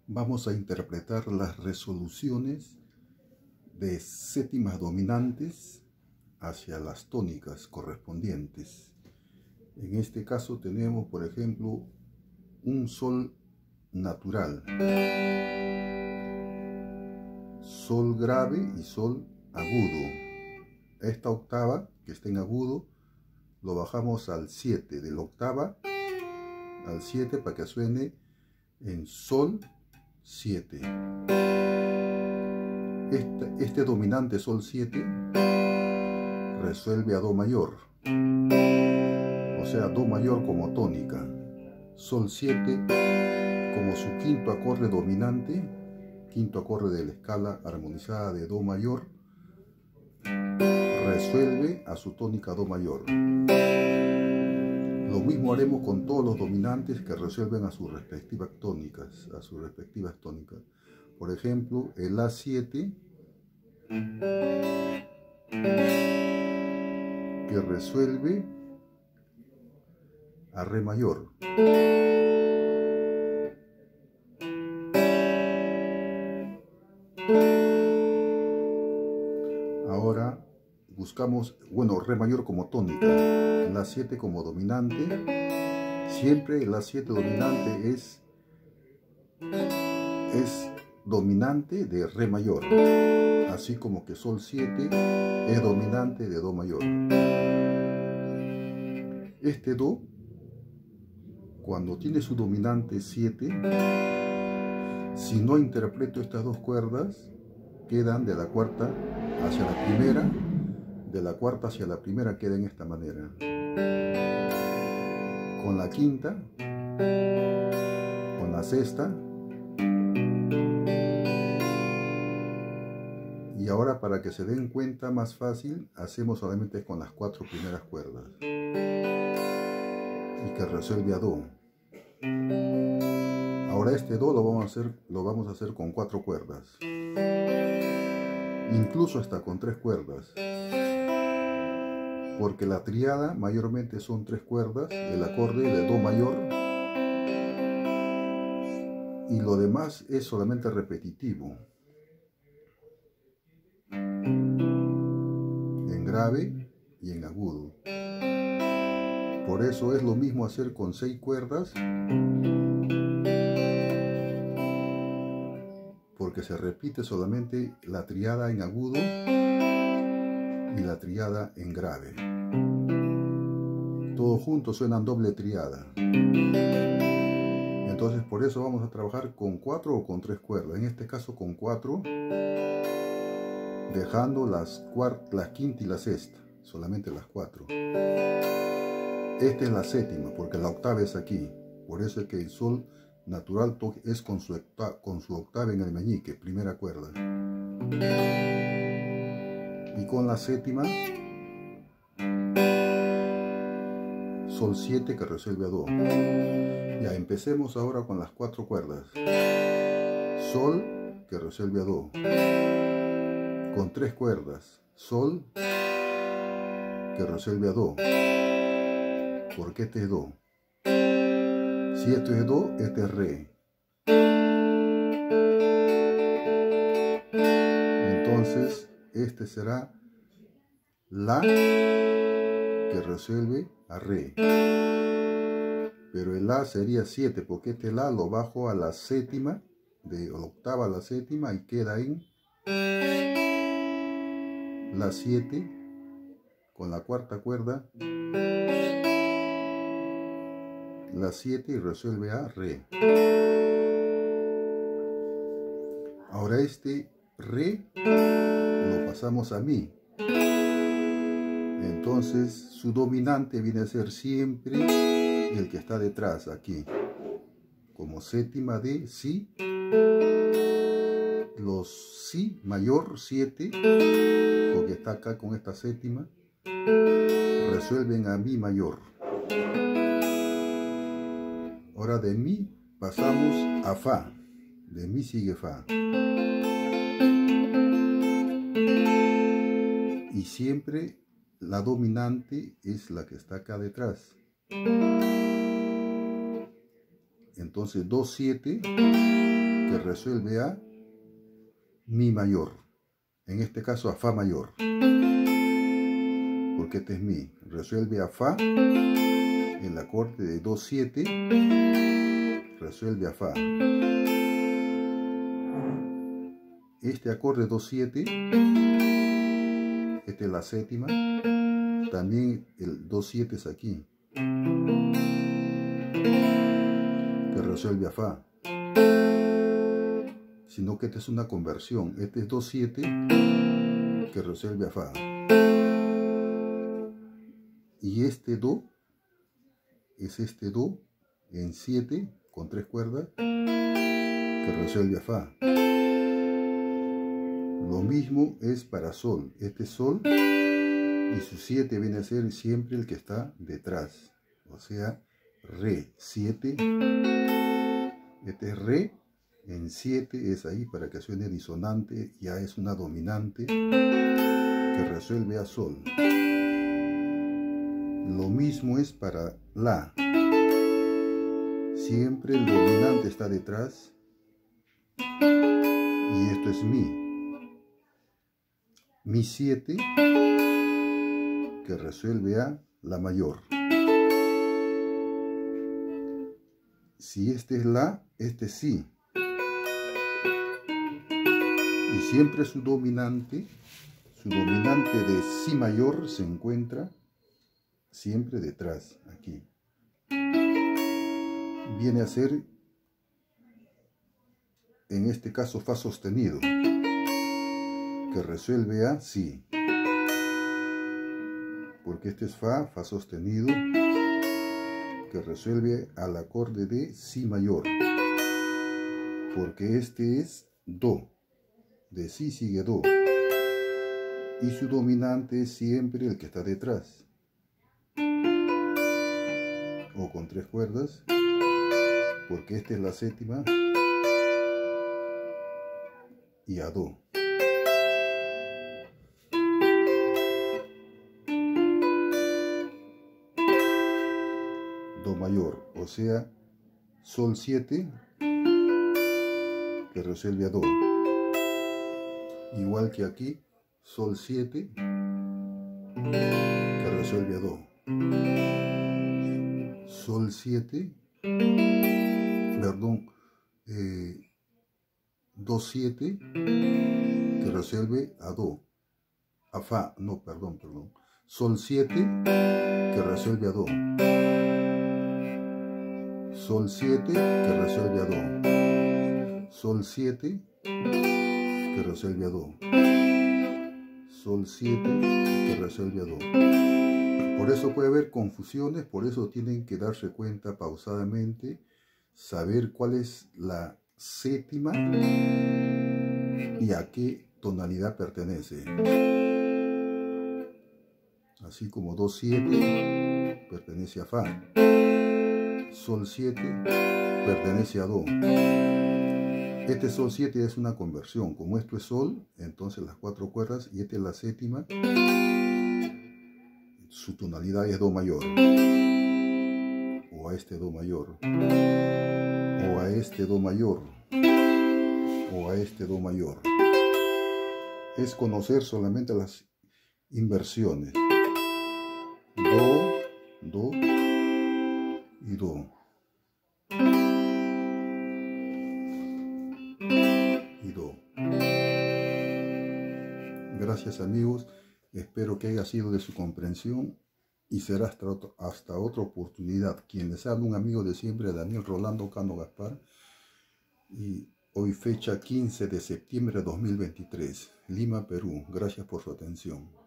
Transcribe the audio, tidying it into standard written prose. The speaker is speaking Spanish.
Vamos a interpretar las resoluciones de séptimas dominantes hacia las tónicas correspondientes. En este caso tenemos, por ejemplo, un sol natural, sol grave y sol agudo. Esta octava que está en agudo lo bajamos al 7, de la octava al 7 para que suene en sol 7. Este dominante sol 7 resuelve a do mayor, o sea, do mayor como tónica, sol 7 como su quinto acorde dominante, quinto acorde de la escala armonizada de do mayor, resuelve a su tónica do mayor. Lo mismo haremos con todos los dominantes que resuelven a sus respectivas tónicas, Por ejemplo, el A7 que resuelve a re mayor. Ahora buscamos, re mayor como tónica, el A7 como dominante. Siempre el A7 dominante es dominante de re mayor, así como que sol 7 es dominante de do mayor. Este do, cuando tiene su dominante 7, si no interpreto estas dos cuerdas, quedan de la cuarta hacia la primera, de la cuarta hacia la primera queda en esta manera. Con la quinta, con la sexta, y ahora para que se den cuenta más fácil, hacemos solamente con las 4 primeras cuerdas y que resuelve a do. Ahora este do lo vamos a hacer con 4 cuerdas, incluso hasta con 3 cuerdas, porque la triada mayormente son 3 cuerdas, el acorde de do mayor, y lo demás es solamente repetitivo, en grave y en agudo. Por eso es lo mismo hacer con 6 cuerdas, porque se repite solamente la triada en agudo y la triada en grave. Todos juntos suenan doble triada. Entonces por eso vamos a trabajar con 4 o con 3 cuerdas. En este caso con 4, dejando la quinta y la sexta, solamente las 4. Esta es la séptima, porque la octava es aquí. Por eso es que el sol natural es con su octava en el meñique, primera cuerda. Y con la séptima, sol 7 que resuelve a do. Ya, empecemos ahora con las 4 cuerdas. Sol que resuelve a do. Con 3 cuerdas. Sol que resuelve a do. Porque este es do. Si esto es do, este es re. Entonces, este será la que resuelve a re. Pero el la sería 7, porque este la lo bajo a la séptima, de la octava a la séptima, y queda en la 7 con la cuarta cuerda, la 7 y resuelve a re. Ahora este re lo pasamos a mi. Entonces su dominante viene a ser siempre el que está detrás aquí, como séptima de si. Los si mayor 7, porque está acá con esta séptima, resuelven a mi mayor. Ahora de mi pasamos a fa, de mi sigue fa. Y siempre la dominante es la que está acá detrás. Entonces do 7 que resuelve a mi mayor, en este caso a fa mayor, porque este es mi, resuelve a fa, el acorde de do 7, resuelve a fa. Este acorde do 7, esta es la séptima, también el do 7 es aquí, que resuelve a fa, sino que esta es una conversión, este es do 7 que resuelve a fa, y este do es este do en 7 con 3 cuerdas que resuelve a fa. Lo mismo es para sol, este es sol y su 7 viene a ser siempre el que está detrás, o sea, re 7, este es re en 7, es ahí para que suene disonante, ya es una dominante que resuelve a sol. Lo mismo es para la, siempre el dominante está detrás y esto es mi 7 que resuelve a la mayor. Si este es la, este sí. Y siempre su dominante de si mayor se encuentra siempre detrás, aquí. Viene a ser, en este caso, fa sostenido, que resuelve a si. Porque este es fa sostenido, que resuelve al acorde de si mayor. Porque este es do, de si sigue do. Y su dominante es siempre el que está detrás. O con 3 cuerdas, porque esta es la séptima y a do. Do mayor, o sea, sol 7 que resuelve a do. Igual que aquí, sol 7 que resuelve a do. Sol 7, perdón, do 7 que resuelve a do, a fa, no, perdón, sol 7 que resuelve a do, sol 7 que resuelve a do, sol 7 que resuelve a do, sol 7 que resuelve a do. Por eso puede haber confusiones, por eso tienen que darse cuenta pausadamente, saber cuál es la séptima y a qué tonalidad pertenece. Así como do 7 pertenece a fa, sol 7 pertenece a do. Este sol 7 es una conversión, como esto es sol, entonces las 4 cuerdas y esta es la séptima. Su tonalidad es do mayor, o a este do mayor, o a este do mayor, o a este do mayor. Es conocer solamente las inversiones, do, do y do, y do. Gracias, amigos. Espero que haya sido de su comprensión y será hasta otra oportunidad. Quien les habla, un amigo de siempre, Daniel Rolando Cano Gaspar. Y hoy fecha 15 de septiembre de 2023, Lima, Perú. Gracias por su atención.